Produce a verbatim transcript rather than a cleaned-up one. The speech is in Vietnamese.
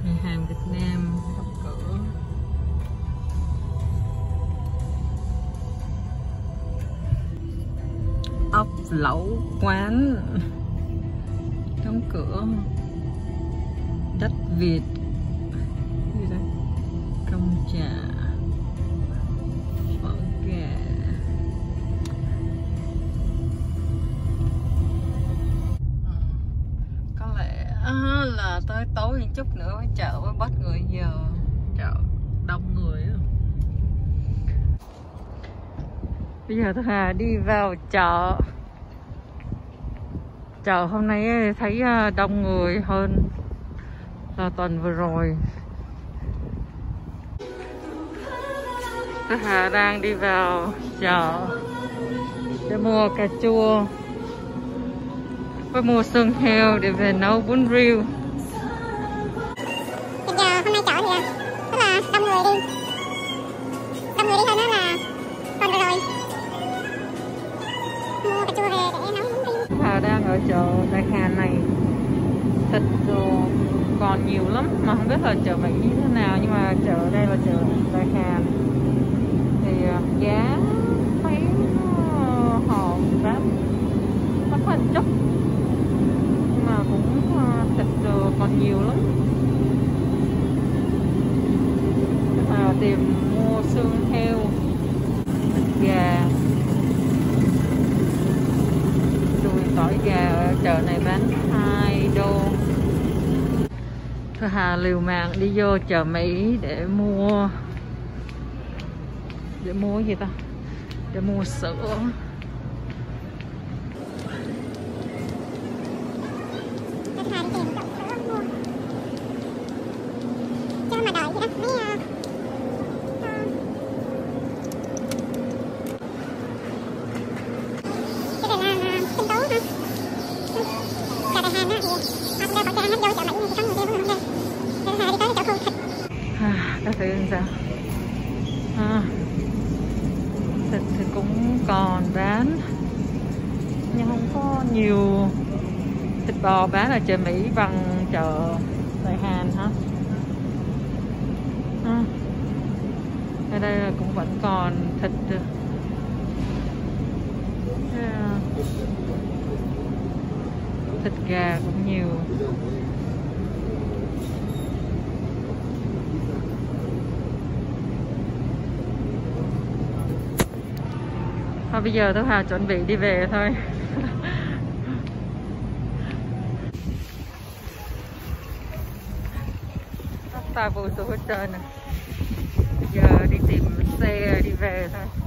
Nhà hàng Việt Nam đóng cửa. Ốc lẩu quán đóng cửa. Đất Việt gì đây? Công trà, phở gà. Có lẽ là tới tối một chút nữa mới chợ mới bắt người, giờ chợ đông người đó. Bây giờ tôi Hà đi vào chợ. Chợ hôm nay thấy đông người hơn là tuần vừa rồi. Tôi Hà đang đi vào chợ để mua cà chua với mua xương heo để về nấu bún riêu. Bây giờ hôm nay chợ thì rất là đông người đi, đông người đi hơn đó là tuần vừa rồi. Mua cà chua về để nấu bún riêu. Hà đang ở chợ Đại Hàn này, thịt đồ còn nhiều lắm mà không biết là chợ Mỹ như thế nào, nhưng mà chợ đây là chợ Đại Hàn thì giá thấy họ bán mắc hơn chút, nhưng mà cũng thịt đồ còn nhiều lắm. Hà tìm mua xương heo, thịt gà, đùi tỏi gà ở chợ này bán hai đô. Thôi Hà liều mạng đi vô chợ Mỹ để mua để mua gì ta? Để mua sữa. Cho mà đợi vậy đó, mấy uh, cái này là uh, sinh tố hả? Chợ Đại Hàn á thì họ đeo khẩu trang hết, vô chợ Mỹ thì có người đeo không đeo. Nên Hà đi tới chợ khu thịt. À, các thứ làm sao? À, thịt thì cũng còn bán nhưng không có nhiều. Thịt bò bán ở chợ Mỹ bằng chợ Đại Hàn hả? À, ở đây là cũng vẫn còn thịt. À, thịt gà cũng nhiều. Thôi bây giờ tôi Hà chuẩn bị đi về thôi. Ta vô số hết trơn nè. Bây giờ đi tìm xe đi về thôi.